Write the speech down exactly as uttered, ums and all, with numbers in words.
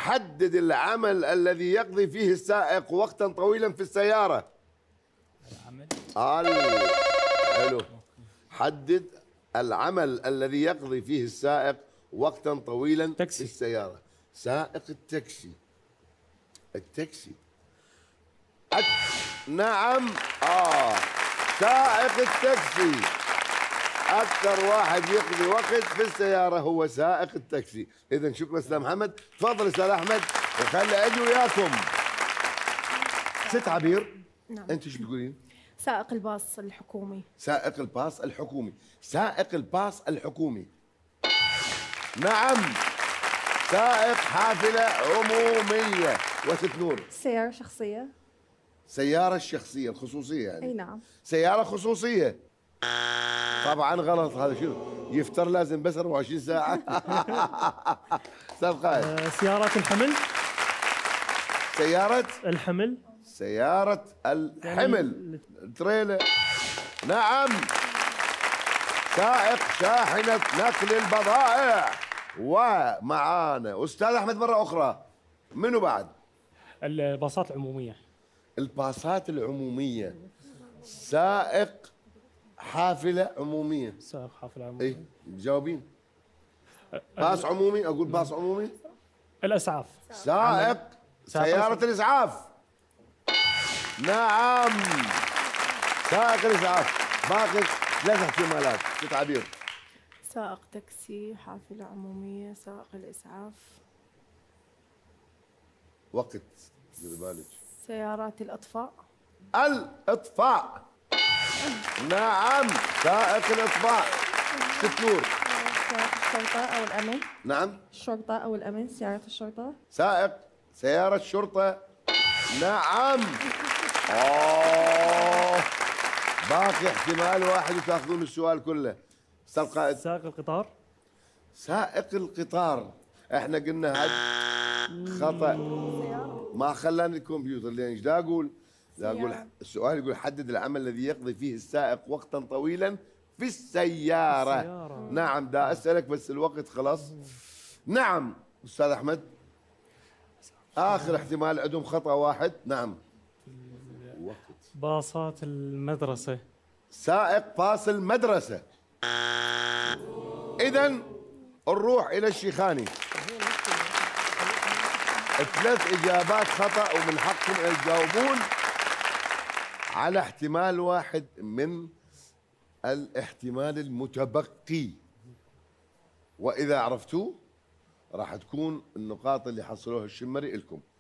حدد العمل الذي يقضي فيه السائق وقتا طويلا في السيارة. العمل حلو. حدد العمل الذي يقضي فيه السائق وقتا طويلا تاكسي. في السيارة. سائق التاكسي. التاكسي أت... نعم اه سائق التاكسي اكثر واحد يقضي وقت في السياره هو سائق التاكسي. اذا شكرا استاذ محمد. تفضل استاذ احمد وخلي اجي وياكم. ست عبير. نعم. انت شو تقولين؟ سائق الباص الحكومي. سائق الباص الحكومي. سائق الباص الحكومي. نعم. سائق حافله عموميه. وست نور. سيارة شخصية. سيارة الشخصية الخصوصية يعني. اي نعم. سيارة خصوصية. طبعا غلط. هذا شنو؟ يفتر لازم بس أربعة وعشرين ساعة. استاذ قائد. آه سيارات الحمل. سيارة الحمل. سيارة الحمل. تريلا. نعم. سائق شاحنة نقل البضائع. ومعانا أستاذ أحمد مرة أخرى. منو بعد؟ الباصات العمومية. الباصات العمومية. سائق حافلة عمومية. سائق حافلة عمومية. اي مجاوبين. باص عمومي. اقول باص عمومي. الاسعاف. سائق سيارة الاسعاف. نعم. سائق الاسعاف. باقي ثلاث احتمالات. ست عبير. سائق تاكسي، حافلة عمومية، سائق الإسعاف. وقت ديري بالك. سيارات الأطفاء. الإطفاء. نعم. سائق الإطفاء. ست نور. سيارة الشرطة أو الأمن. نعم. الشرطة أو الأمن. سيارة الشرطة. سائق سيارة شرطة. نعم. أوه. باقي احتمال واحد وتاخذون السؤال كله. استاذ قائد. سائق القطار. سائق القطار. احنا قلنا هاد خطأ. ما خلاني الكمبيوتر. لان ايش دا اقول؟ دا اقول السؤال يقول حدد العمل الذي يقضي فيه السائق وقتا طويلا في السيارة. السيارة. نعم. دا اسألك بس الوقت خلاص. نعم استاذ احمد. اخر احتمال عندهم خطأ واحد. نعم. وقت. باصات المدرسة. سائق باص المدرسة. اذا نروح الى الشيخاني. ثلاث اجابات خطأ ومن حقكم ان تجاوبون على احتمال واحد من الاحتمال المتبقي. واذا عرفتوه راح تكون النقاط اللي حصلوها الشمري لكم.